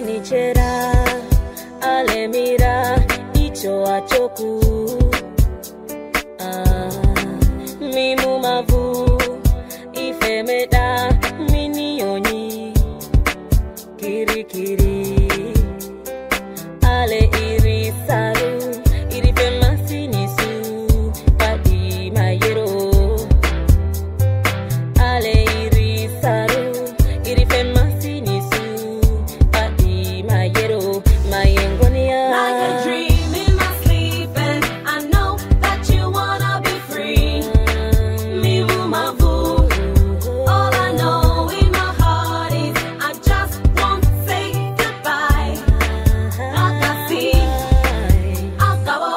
chera ale mira icho achoku mimu mavu ifemeda mini oni kiri kiri ale iri saru iri femasi nisu padi mayero ale iri saru iri femasi nisu padi mayero mayengonia like a dream in my sleep and I know that you wanna be free. Me mavu, all I know in my heart is I just want to say goodbye. Akasi, akabo.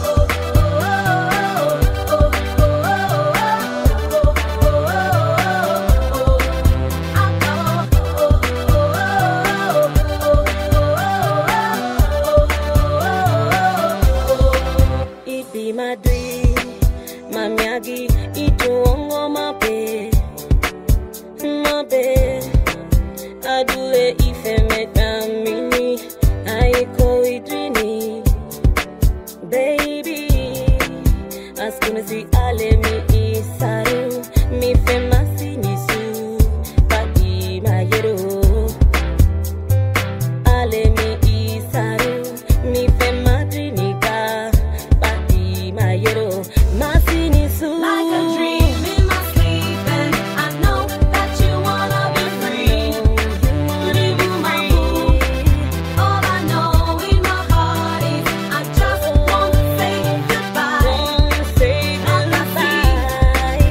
It be my dream, mamiagi ituongo mabe, adule ifemeta mini, aiko idrini, baby, askunasi ale mi isaru, mi femasi nisu, padi mayero, ale mi isaru, mi femadrini ka, padi mayero, masi nisu. Like a dream in my sleep and I know that you wanna be free. Live my mood. All I know in my heart is I just want to say goodbye. Say goodbye.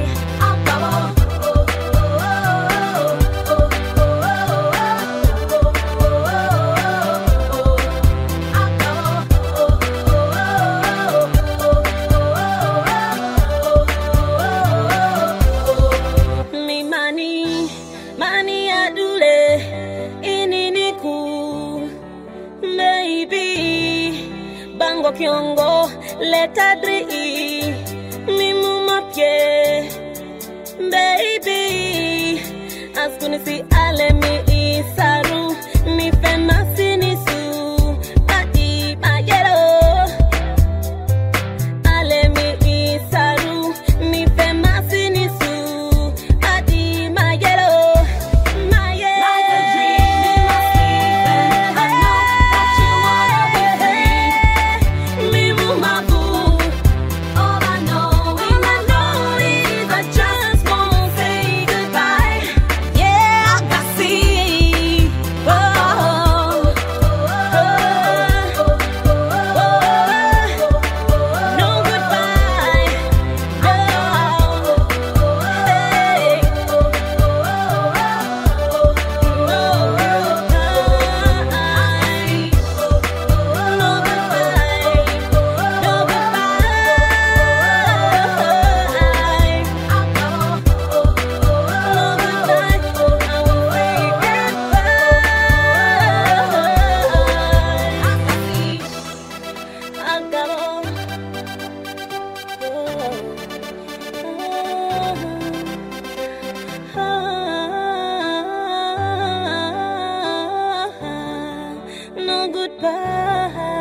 Mi mani adule ininiku maybe bango kiongo letadri mimu mapye baby askunisi ale mi isaru mi femasi nisu padi mayero ale mi isaru mi femasi nisu padi mayero maye Like a dream in my sleep and I know that you wanna be free. mimu mabu All I know in my heart is I just want to say goodbye. yeah Akasi. no goodbye no hey no no goodbye.